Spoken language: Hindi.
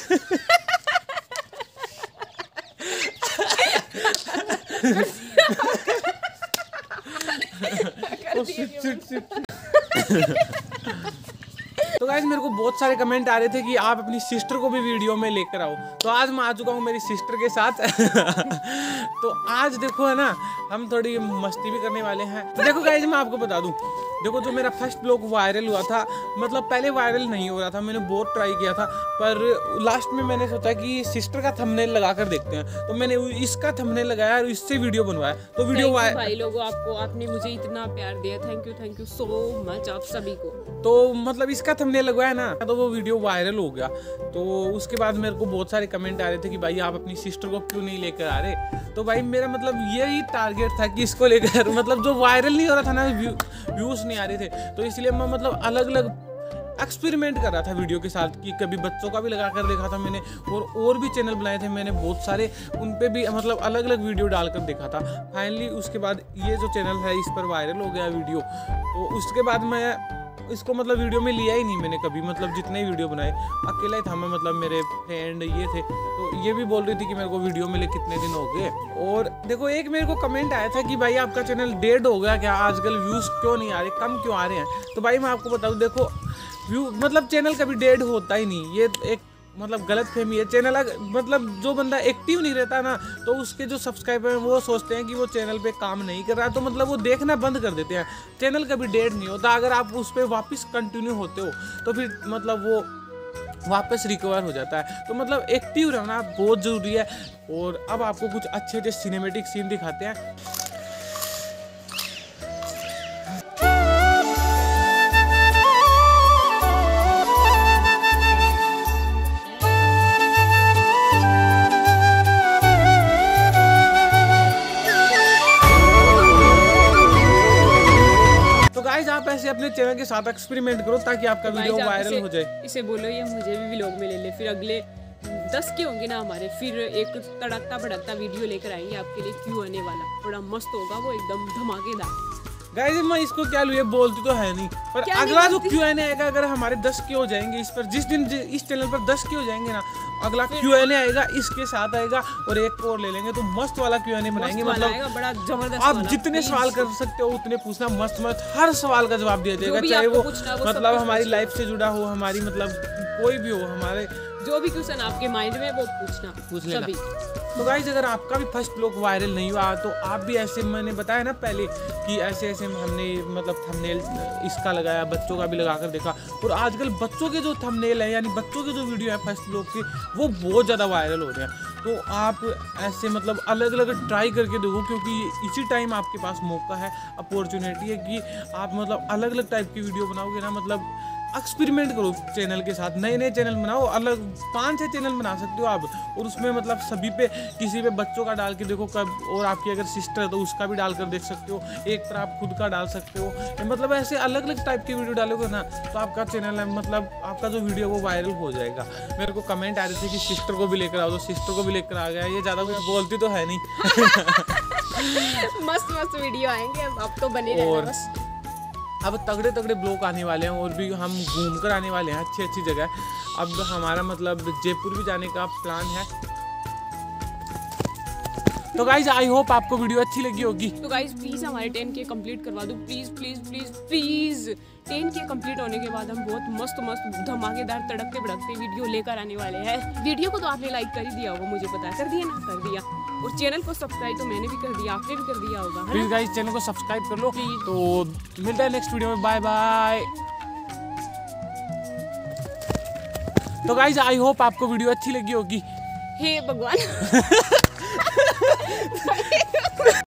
तो गाइस मेरे को बहुत सारे कमेंट आ रहे थे कि आप अपनी सिस्टर को भी वीडियो में लेकर आओ, तो आज मैं आ चुका हूँ मेरी सिस्टर के साथ। तो आज देखो है ना, हम थोड़ी मस्ती भी करने वाले हैं। तो देखो गाइस मैं आपको बता दूं, देखो जो मेरा फर्स्ट ब्लॉग वायरल हुआ था, मतलब पहले वायरल नहीं हो रहा था, मैंने बहुत ट्राई किया था, पर लास्ट में मैंने सोचा कि सिस्टर का थंबनेल लगा कर देखते हैं, तो मैंने इसका थंबनेल लगाया और इससे वीडियो बनवाया। तो वीडियो भाई लोगों, आपने मुझे इतना प्यार दिया, थैंक यू सो मच आप सभी को। तो मतलब इसका थंबनेल लगवाया ना, तो वो वीडियो वायरल हो गया। तो उसके बाद मेरे को बहुत सारे कमेंट आ रहे थे कि भाई आप अपनी सिस्टर को क्यों नहीं लेकर आ रहे। तो भाई मेरा मतलब यही टारगेट था कि इसको लेकर मतलब जो वायरल नहीं हो रहा था ना, व्यूज नहीं आ रहे थे, तो इसलिए मैं मतलब अलग अलग एक्सपेरिमेंट कर रहा था वीडियो के साथ, कि कभी बच्चों का भी लगा कर देखा था मैंने, और भी चैनल बनाए थे मैंने बहुत सारे, उन पे भी मतलब अलग अलग वीडियो डालकर देखा था। फाइनली उसके बाद ये जो चैनल है इस पर वायरल हो गया वीडियो। तो उसके बाद मैं इसको मतलब वीडियो में लिया ही नहीं मैंने कभी, मतलब जितने वीडियो बनाए अकेला ही था मैं, मतलब मेरे फ्रेंड ये थे, तो ये भी बोल रही थी कि मेरे को वीडियो मिले कितने दिन हो गए। और देखो एक मेरे को कमेंट आया था कि भाई आपका चैनल डेड हो गया क्या, आजकल व्यूज़ क्यों नहीं आ रहे, कम क्यों आ रहे हैं। तो भाई मैं आपको बताऊँ, देखो व्यू मतलब चैनल कभी डेड होता ही नहीं, ये एक मतलब गलत फहमी है। चैनल मतलब जो बंदा एक्टिव नहीं रहता ना, तो उसके जो सब्सक्राइबर हैं वो सोचते हैं कि वो चैनल पे काम नहीं कर रहा है, तो मतलब वो देखना बंद कर देते हैं। चैनल कभी डेड नहीं होता, अगर आप उस पर वापस कंटिन्यू होते हो तो फिर मतलब वो वापस रिकवर हो जाता है। तो मतलब एक्टिव रहना बहुत ज़रूरी है। और अब आपको कुछ अच्छे अच्छे सिनेमेटिक सीन दिखाते हैं। आप ऐसे अपने चैनल के साथ एक्सपेरिमेंट करो ताकि आपका वीडियो वायरल हो जाए। इसे बोलो ये मुझे भी व्लॉग में ले ले, फिर अगले 10 के होंगे ना हमारे, फिर एक तड़कता भड़कता वीडियो लेकर आएंगे आपके लिए। क्यों आने वाला बड़ा मस्त होगा वो, एकदम धमाकेदार। गाइस मैं इसको क्या लूँ, ये बोलती तो है नहीं, पर अगला जो Q&A आएगा, अगर हमारे 10 के हो जाएंगे इस पर, जिस दिन इस चैनल पर 10 के हो जाएंगे ना, अगला Q&A आएगा इसके साथ आएगा, और एक और ले लेंगे तो मस्त वाला Q&A बनाएंगे। मतलब बड़ा जबरदस्त, आप जितने सवाल कर सकते हो उतने पूछना, मस्त मस्त हर सवाल का जवाब दिया जाएगा, चाहे वो मतलब हमारी लाइफ से जुड़ा हो, हमारी मतलब कोई भी हो, हमारे जो भी क्वेश्चन आपके माइंड में वो पूछ लेना। तो गाइस अगर आपका भी फर्स्ट ब्लॉग वायरल नहीं हुआ तो आप भी ऐसे, मैंने बताया ना पहले कि ऐसे ऐसे हमने मतलब थंबनेल इसका लगाया, बच्चों का भी लगा कर देखा, और आजकल बच्चों के जो थंबनेल है यानी बच्चों के जो वीडियो है फर्स्ट ब्लॉग के, वो बहुत ज़्यादा वायरल हो रहे हैं। तो आप ऐसे मतलब अलग अलग ट्राई करके देखो, क्योंकि इसी टाइम आपके पास मौका है, अपॉर्चुनिटी है कि आप मतलब अलग अलग टाइप की वीडियो बनाओगे ना, मतलब एक्सपेरिमेंट करो चैनल के साथ, नए नए चैनल बनाओ, अलग 5-6 चैनल बना सकते हो आप, और उसमें मतलब सभी पे किसी पे बच्चों का डाल के देखो कब, और आपकी अगर सिस्टर है तो उसका भी डाल कर देख सकते हो, एक पर आप खुद का डाल सकते हो, मतलब ऐसे अलग अलग टाइप की वीडियो डालोगे ना तो आपका चैनल है मतलब आपका जो वीडियो वो वायरल हो जाएगा। मेरे को कमेंट आ रहे थे कि सिस्टर को भी लेकर आओ, तो सिस्टर को भी लेकर आ गया। ये ज़्यादा कुछ बोलती तो है नहीं। मस्त मस्त वीडियो आएंगे अब तो बने रहना बस। अब तगड़े तगड़े ब्लॉग आने वाले हैं, और भी हम घूम कर आने वाले हैं अच्छी अच्छी जगह। अब हमारा मतलब जयपुर भी जाने का प्लान है। तो गाइज आई होप आपको वीडियो अच्छी लगी होगी। तो गाइज प्लीज हमारे 10K कंप्लीट करवा दो, please please please please. 10K complete होने के बाद हम बहुत मस्त मस्त धमाकेदार तड़कते भड़कते वीडियो लेकर आने वाले हैं। वीडियो को तो आपने लाइक कर ही दिया होगा, मुझे पता है, कर दिया ना, कर दिया। और चैनल को सब्सक्राइब तो मैंने भी कर दिया, आपने भी कर दिया होगा। प्लीज गाइस चैनल को सब्सक्राइब कर लो। तो मिलता है नेक्स्ट वीडियो में, बाय बाय। तो गाइस आई होप आपको वीडियो अच्छी लगी होगी। हे भगवान।